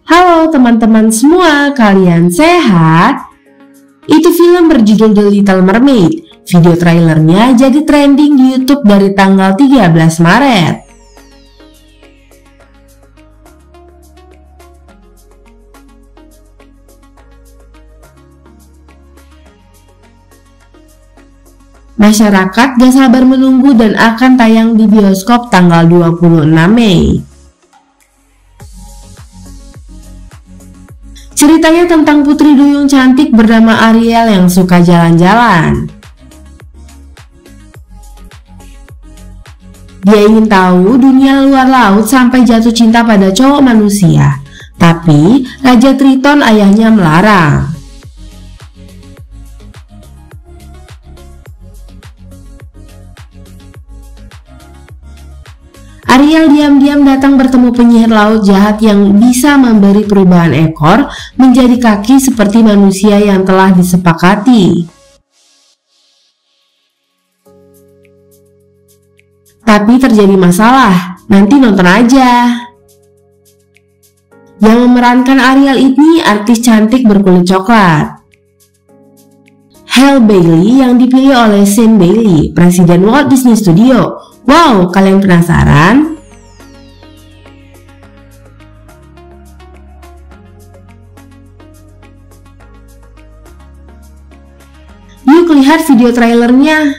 Halo teman-teman semua, kalian sehat? Itu film berjudul The Little Mermaid. Video trailernya jadi trending di YouTube dari tanggal 13 Maret. Masyarakat gak sabar menunggu dan akan tayang di bioskop tanggal 26 Mei. Ceritanya tentang putri duyung cantik bernama Ariel yang suka jalan-jalan. Dia ingin tahu dunia luar laut sampai jatuh cinta pada cowok manusia. Tapi Raja Triton ayahnya melarang. Ariel diam-diam datang bertemu penyihir laut jahat yang bisa memberi perubahan ekor menjadi kaki seperti manusia yang telah disepakati. Tapi terjadi masalah, nanti nonton aja. Yang memerankan Ariel ini artis cantik berkulit coklat, Halle Bailey, yang dipilih oleh Sean Bailey, Presiden Walt Disney Studio. Wow, kalian penasaran? Yuk lihat video trailernya.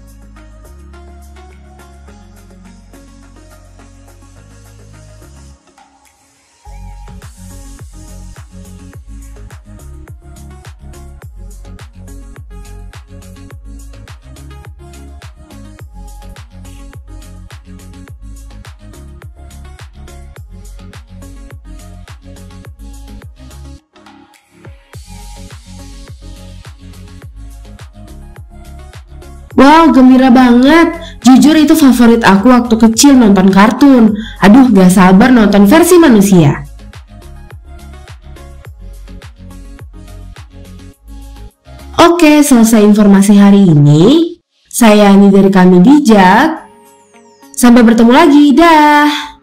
Wow, gembira banget. Jujur itu favorit aku waktu kecil nonton kartun. Aduh, gak sabar nonton versi manusia. Oke, selesai informasi hari ini. Saya Ani dari Kami Bijak. Sampai bertemu lagi, dah.